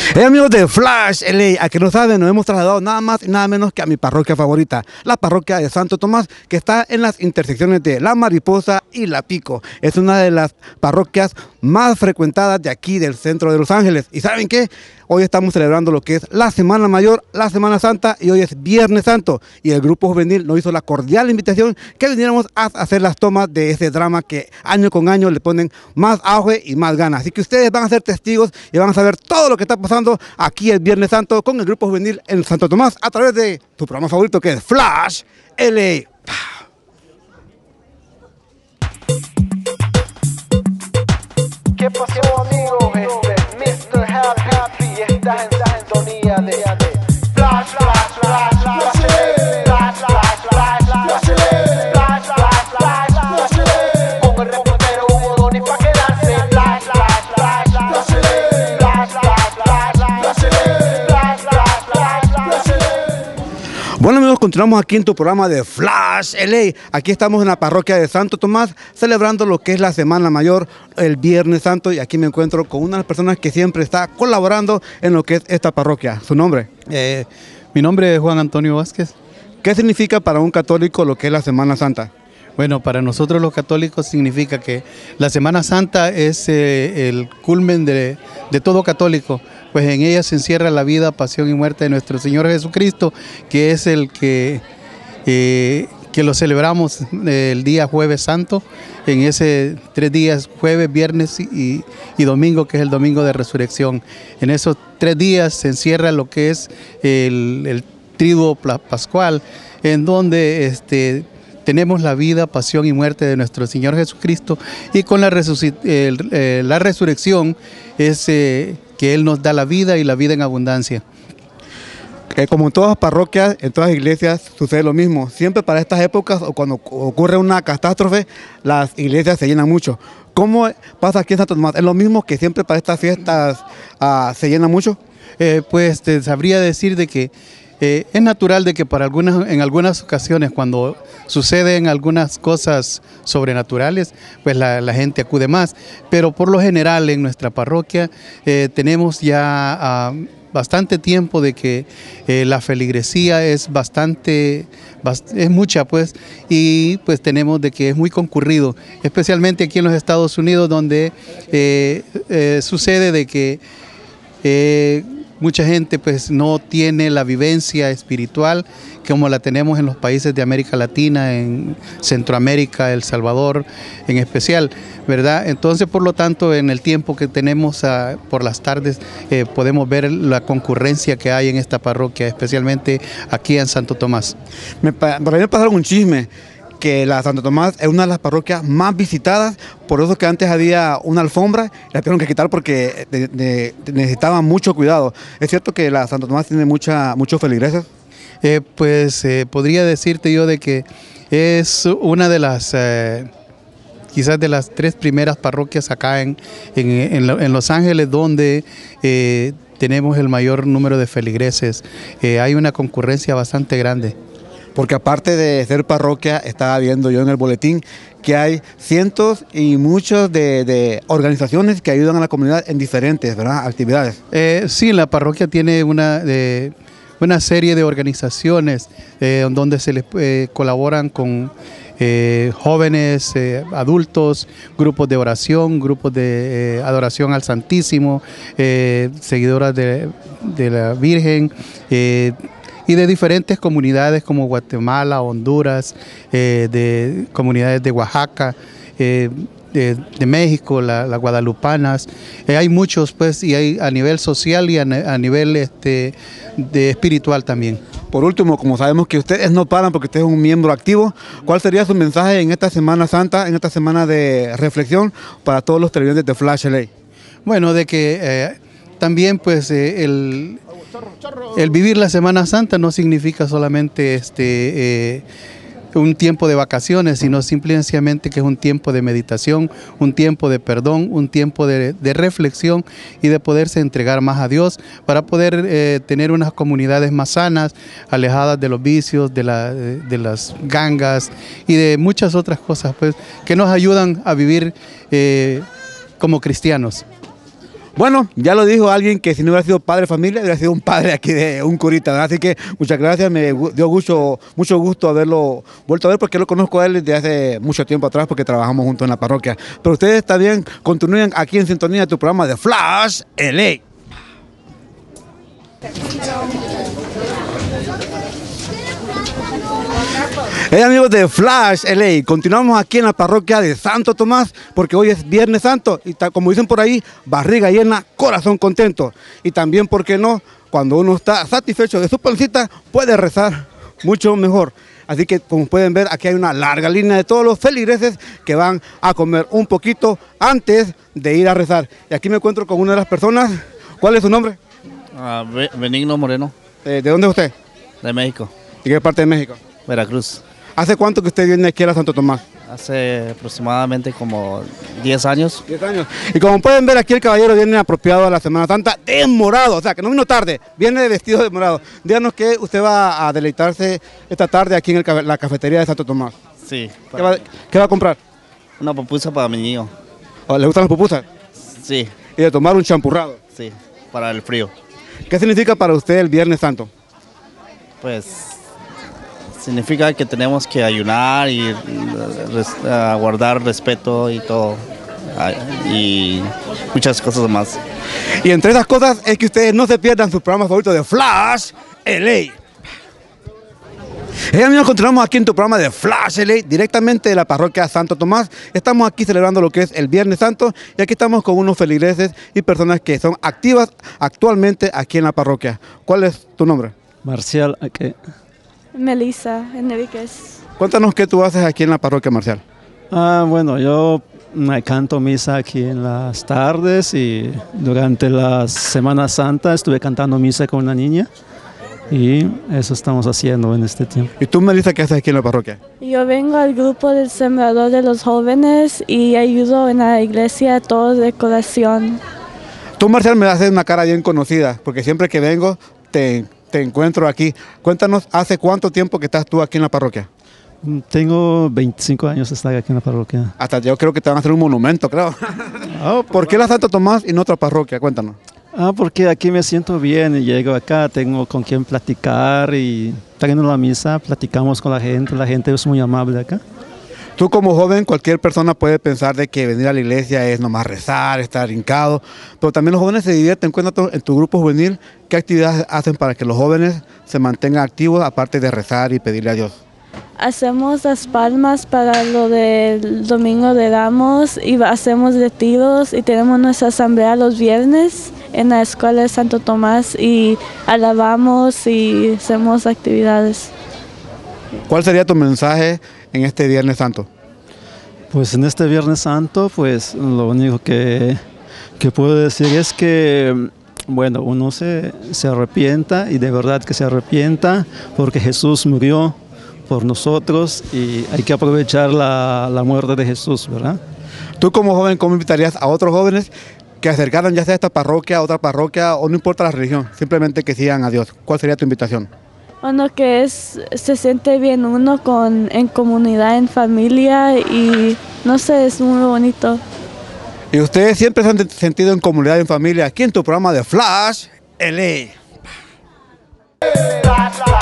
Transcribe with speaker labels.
Speaker 1: Hey amigos de Flash LA, a que no saben, nos hemos trasladado nada más y nada menos que a mi parroquia favorita, la parroquia de Santo Tomás, que está en las intersecciones de La Mariposa y La Pico. Es una de las parroquias más frecuentadas de aquí del centro de Los Ángeles. ¿Y saben qué? Hoy estamos celebrando lo que es la Semana Mayor, la Semana Santa, y hoy es Viernes Santo. Y el grupo juvenil nos hizo la cordial invitación que viniéramos a hacer las tomas de ese drama que año con año le ponen más auge y más ganas. Así que ustedes van a ser testigos y van a saber todo lo que está pasando aquí el Viernes Santo con el grupo juvenil en Santo Tomás a través de tu programa favorito, que es Flash LA.
Speaker 2: ¿Qué pasó, amigo? Mr. Happy, estás en sintonía de Flash, Flash, Flash, Flash, Flash, Flash, Flash, Flash, Flash, Flash, Flash, con el reportero Hugo Doni pa' quedarse. Flash, Flash, Flash, Flash, Flash, Flash, Flash, Flash, Flash.
Speaker 1: Bueno amigos, continuamos aquí en tu programa de Flash LA. Aquí estamos en la parroquia de Santo Tomás celebrando lo que es la Semana Mayor, el Viernes Santo, y aquí me encuentro con una de las personas que siempre está colaborando en lo que es esta parroquia. ¿Su nombre?
Speaker 3: Mi nombre es Juan Antonio Vázquez.
Speaker 1: ¿Qué significa para un católico lo que es la Semana Santa?
Speaker 3: Bueno, para nosotros los católicos significa que la Semana Santa es el culmen de todo católico, pues en ella se encierra la vida, pasión y muerte de nuestro Señor Jesucristo, que es el que lo celebramos el día Jueves Santo, en ese 3 días, jueves, viernes y domingo, que es el domingo de resurrección. En esos 3 días se encierra lo que es el triduo pascual, en donde tenemos la vida, pasión y muerte de nuestro Señor Jesucristo, y con la resurrección es que Él nos da la vida y la vida en abundancia.
Speaker 1: Como en todas las parroquias, en todas las iglesias sucede lo mismo. Siempre para estas épocas o cuando ocurre una catástrofe, las iglesias se llenan mucho. ¿Cómo pasa aquí en Santo Tomás? ¿Es lo mismo que siempre para estas fiestas se llena mucho?
Speaker 3: Pues te sabría decir de que es natural de que en algunas ocasiones, cuando suceden algunas cosas sobrenaturales, pues la gente acude más. Pero por lo general en nuestra parroquia tenemos ya bastante tiempo de que la feligresía es es mucha, pues, y pues tenemos de que es muy concurrido, especialmente aquí en los Estados Unidos, donde sucede de que mucha gente pues no tiene la vivencia espiritual como la tenemos en los países de América Latina, en Centroamérica, El Salvador en especial, ¿verdad? Entonces, por lo tanto, en el tiempo que tenemos por las tardes, podemos ver la concurrencia que hay en esta parroquia, especialmente aquí en Santo Tomás.
Speaker 1: Por ahí me pasaron un chisme, que la Santo Tomás es una de las parroquias más visitadas, por eso que antes había una alfombra, la tuvieron que quitar porque necesitaban mucho cuidado. ¿Es cierto que la Santo Tomás tiene muchos feligreses?
Speaker 3: Podría decirte yo de que es una de las, quizás de las 3 primeras parroquias acá en Los Ángeles, donde tenemos el mayor número de feligreses. Hay una concurrencia bastante grande.
Speaker 1: Porque aparte de ser parroquia, estaba viendo yo en el boletín que hay cientos y muchos de organizaciones que ayudan a la comunidad en diferentes, ¿verdad?, actividades.
Speaker 3: Sí, la parroquia tiene una serie de organizaciones donde se les colaboran con jóvenes, adultos, grupos de oración, grupos de adoración al Santísimo, seguidoras de la Virgen, y de diferentes comunidades como Guatemala, Honduras, de comunidades de Oaxaca, de México, las guadalupanas. Hay muchos, pues, y hay a nivel social y a nivel de espiritual también.
Speaker 1: Por último, como sabemos que ustedes no paran porque usted es un miembro activo, ¿cuál sería su mensaje en esta Semana Santa, en esta semana de reflexión para todos los televidentes de Flash LA?
Speaker 3: Bueno, de que también pues el vivir la Semana Santa no significa solamente un tiempo de vacaciones, sino simplemente que es un tiempo de meditación, un tiempo de perdón, un tiempo de reflexión y de poderse entregar más a Dios para poder tener unas comunidades más sanas, alejadas de los vicios, de las gangas y de muchas otras cosas, pues, que nos ayudan a vivir como cristianos.
Speaker 1: Bueno, ya lo dijo alguien que si no hubiera sido padre de familia, hubiera sido un padre aquí de un curita, ¿verdad? Así que muchas gracias, me dio mucho gusto haberlo vuelto a ver porque lo conozco a él desde hace mucho tiempo atrás porque trabajamos juntos en la parroquia. Pero ustedes también continúen aquí en sintonía de tu programa de Flash LA. Hey amigos de Flash LA, continuamos aquí en la parroquia de Santo Tomás porque hoy es Viernes Santo y como dicen por ahí, barriga llena, corazón contento. Y también, ¿por qué no? Cuando uno está satisfecho de su pancita, puede rezar mucho mejor. Así que como pueden ver, aquí hay una larga línea de todos los feligreses que van a comer un poquito antes de ir a rezar. Y aquí me encuentro con una de las personas. ¿Cuál es su nombre?
Speaker 4: Benigno Moreno,
Speaker 1: ¿De dónde es usted?
Speaker 4: de México,
Speaker 1: ¿De qué parte de México?
Speaker 4: Veracruz.
Speaker 1: ¿Hace cuánto que usted viene aquí a Santo Tomás?
Speaker 4: Hace aproximadamente como 10 años.
Speaker 1: 10 años. Y como pueden ver, aquí el caballero viene apropiado a la Semana Santa de morado, o sea, que no vino tarde, viene vestido de morado. Díganos que usted va a deleitarse esta tarde aquí en la cafetería de Santo Tomás.
Speaker 4: Sí.
Speaker 1: ¿Qué va a comprar?
Speaker 4: Una pupusa para mi niño.
Speaker 1: ¿O ¿Le gustan las pupusas?
Speaker 4: Sí,
Speaker 1: Y de tomar un champurrado.
Speaker 4: sí, para el frío.
Speaker 1: ¿Qué significa para usted el Viernes Santo?
Speaker 4: Pues significa que tenemos que ayunar y guardar respeto y todo. Y muchas cosas más.
Speaker 1: Y entre esas cosas es que ustedes no se pierdan sus programas favoritos de Flash LA. Amigos, continuamos aquí en tu programa de Flash LA, directamente de la parroquia Santo Tomás. Estamos aquí celebrando lo que es el Viernes Santo y aquí estamos con unos feligreses y personas que son activas actualmente aquí en la parroquia. ¿Cuál es tu nombre?
Speaker 5: Marcial, ¿qué?
Speaker 6: Melissa Enríquez.
Speaker 1: Cuéntanos qué tú haces aquí en la parroquia, Marcial.
Speaker 5: Bueno, yo canto misa aquí en las tardes y durante la Semana Santa estuve cantando misa con una niña y eso estamos haciendo en este tiempo.
Speaker 1: ¿Y tú, Melissa, qué haces aquí en la parroquia?
Speaker 6: Yo vengo al grupo del Sembrador de los Jóvenes y ayudo en la iglesia todo de decoración.
Speaker 1: Tú, Marcial, me haces una cara bien conocida porque siempre que vengo te encuentro aquí. Cuéntanos, ¿hace cuánto tiempo que estás tú aquí en la parroquia?
Speaker 5: Tengo 25 años de estar aquí en la parroquia.
Speaker 1: Hasta yo creo que te van a hacer un monumento, creo. ¿Por qué la Santo Tomás y no otra parroquia? Cuéntanos.
Speaker 5: Porque aquí me siento bien y llego acá, tengo con quien platicar y trayendo la misa, platicamos con la gente es muy amable acá.
Speaker 1: Tú como joven, cualquier persona puede pensar de que venir a la iglesia es nomás rezar, estar hincado, pero también los jóvenes se divierten. Cuéntanos en tu grupo juvenil, ¿qué actividades hacen para que los jóvenes se mantengan activos aparte de rezar y pedirle a Dios?
Speaker 6: Hacemos las palmas para lo del Domingo de Ramos y hacemos retiros y tenemos nuestra asamblea los viernes en la escuela de Santo Tomás y alabamos y hacemos actividades.
Speaker 1: ¿Cuál sería tu mensaje en este Viernes Santo?
Speaker 5: Pues en este Viernes Santo, pues lo único que puedo decir es que, bueno, uno se arrepienta y de verdad que se arrepienta porque Jesús murió por nosotros y hay que aprovechar la muerte de Jesús, ¿verdad?
Speaker 1: Tú como joven, ¿cómo invitarías a otros jóvenes que acercaran ya sea a esta parroquia, a otra parroquia o no importa la religión, simplemente que sigan a Dios? ¿Cuál sería tu invitación?
Speaker 6: Bueno, que se siente bien uno en comunidad, en familia y no sé, es muy bonito.
Speaker 1: Y ustedes siempre se han sentido en comunidad, en familia, aquí en tu programa de Flash LA.
Speaker 2: Flash, flash.